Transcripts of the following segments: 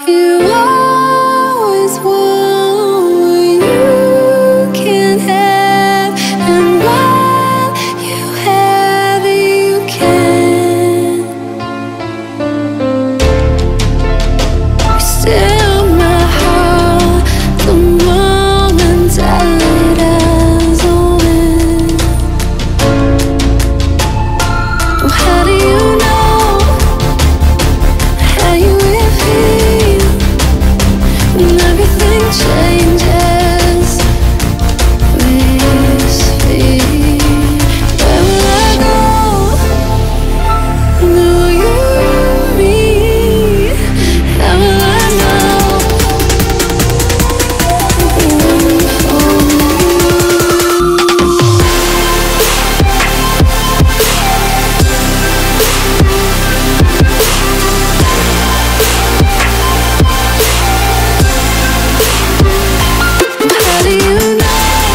You always want what you can't have, and while you have it, you can't. You steal my heart the moment I lay eyes on it. Oh, how do you know how you will feel when everything changes with speed? Where will I go? Do you mean? How will I know the one for me? How do you know?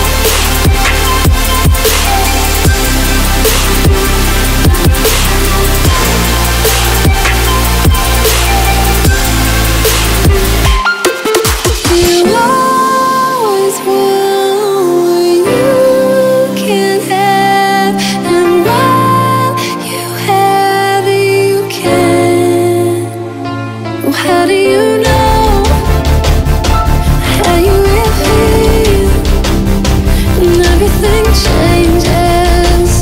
You always want what you can't have, and while you have it, you can't. Oh, how do you know how you will feel when everything changes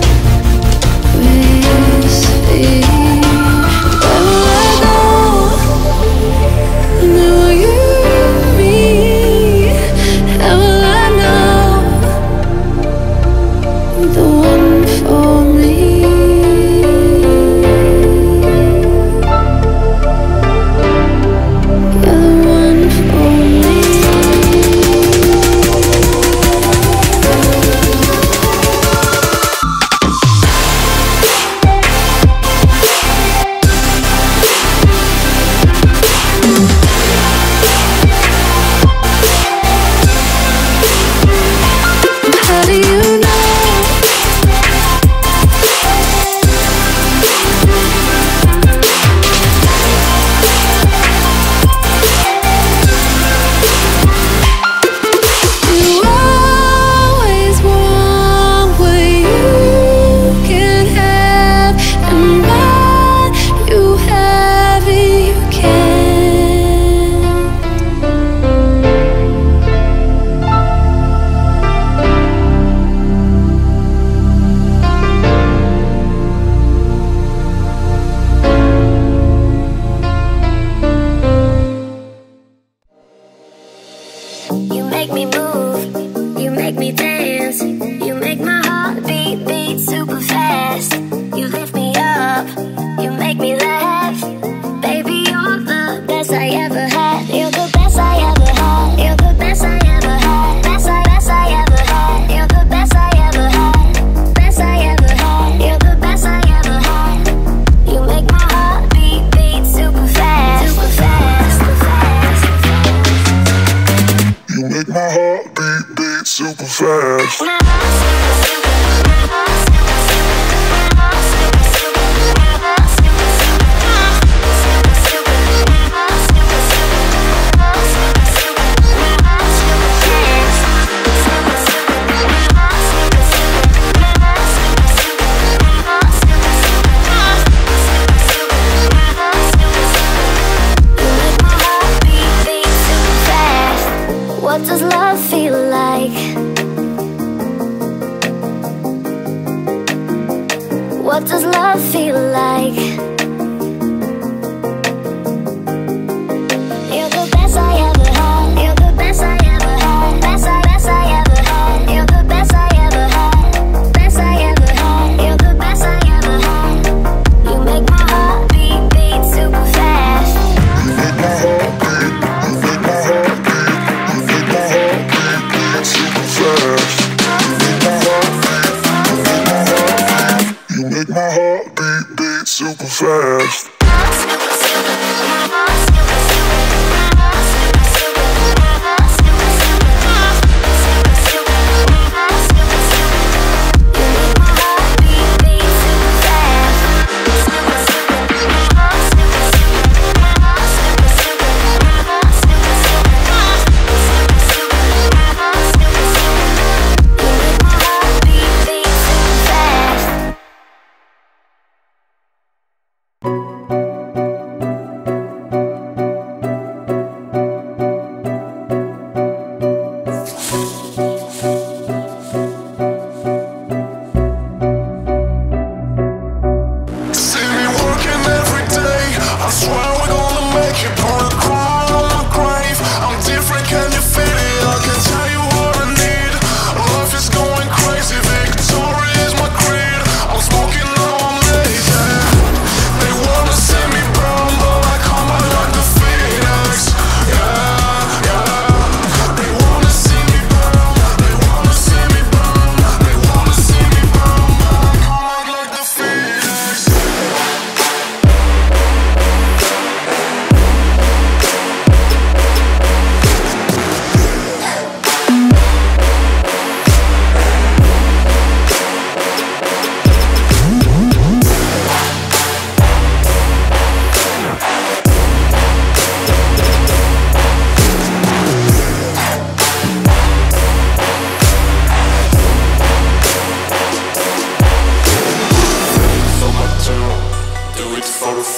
with speed? Where will I go? Do you mean? How will I know the one for me? You're the one for me. How do you know? You always want what you can't have, and while you have it, you can't. You make me move, you make me dance, you make my heart beat super fast. You lift me up, you make me laugh. Baby, you're the best I ever had. You're the best I ever had. You're the best I ever had. Best I ever had. You're the best I ever had. Best I ever had. You're the best I ever had. You make my heart beat super fast. Super fast. Super fast. You make my heart beat super fast. What does love feel like?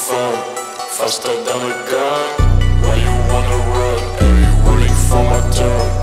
phone, faster than a gun. Why you wanna run? Are you running from my turn?